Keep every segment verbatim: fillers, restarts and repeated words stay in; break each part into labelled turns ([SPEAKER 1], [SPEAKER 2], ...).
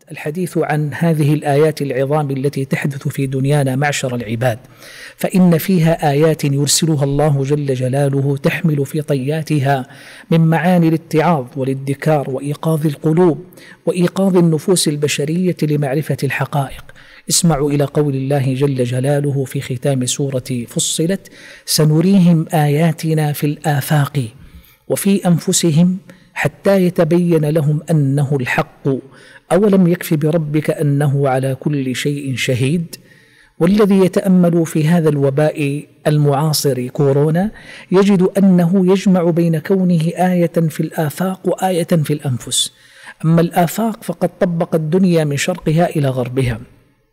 [SPEAKER 1] الحديث عن هذه الآيات العظام التي تحدث في دنيانا معشر العباد، فإن فيها آيات يرسلها الله جل جلاله تحمل في طياتها من معاني الاتعاظ والادكار وإيقاظ القلوب وإيقاظ النفوس البشرية لمعرفة الحقائق. اسمعوا إلى قول الله جل جلاله في ختام سورة فصلت: سنريهم آياتنا في الآفاق وفي أنفسهم حتى يتبين لهم أنه الحق أولم يكف بربك أنه على كل شيء شهيد. والذي يتأمل في هذا الوباء المعاصر كورونا يجد أنه يجمع بين كونه آية في الآفاق وآية في الأنفس. أما الآفاق فقد طبق الدنيا من شرقها إلى غربها،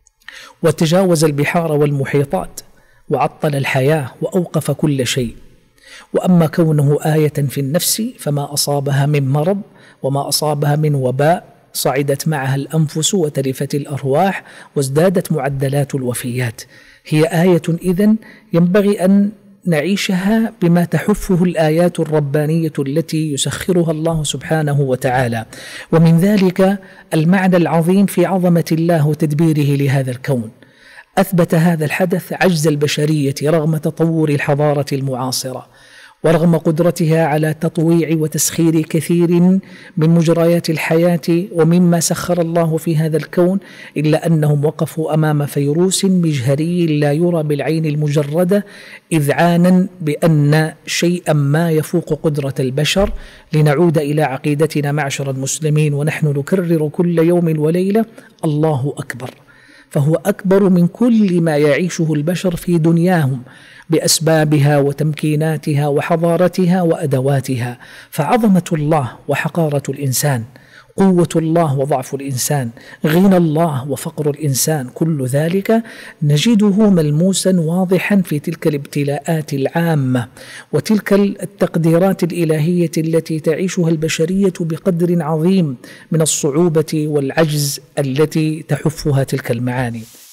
[SPEAKER 1] وتجاوز البحار والمحيطات، وعطل الحياة وأوقف كل شيء. وأما كونه آية في النفس فما أصابها من مرض وما أصابها من وباء صعدت معها الأنفس وتلفت الأرواح وازدادت معدلات الوفيات. هي آية إذن ينبغي أن نعيشها بما تحفه الآيات الربانية التي يسخرها الله سبحانه وتعالى. ومن ذلك المعنى العظيم في عظمة الله وتدبيره لهذا الكون. أثبت هذا الحدث عجز البشرية رغم تطور الحضارة المعاصرة، ورغم قدرتها على تطويع وتسخير كثير من مجريات الحياة ومما سخر الله في هذا الكون، إلا أنهم وقفوا أمام فيروس مجهري لا يرى بالعين المجردة إذعانا بأن شيئا ما يفوق قدرة البشر. لنعود إلى عقيدتنا معشر المسلمين ونحن نكرر كل يوم وليلة: الله أكبر. فهو أكبر من كل ما يعيشه البشر في دنياهم بأسبابها وتمكيناتها وحضارتها وأدواتها. فعظمة الله وحقارة الإنسان، قوة الله وضعف الإنسان، غنى الله وفقر الإنسان، كل ذلك نجده ملموسا واضحا في تلك الابتلاءات العامة وتلك التقديرات الإلهية التي تعيشها البشرية بقدر عظيم من الصعوبة والعجز التي تحفها تلك المعاني.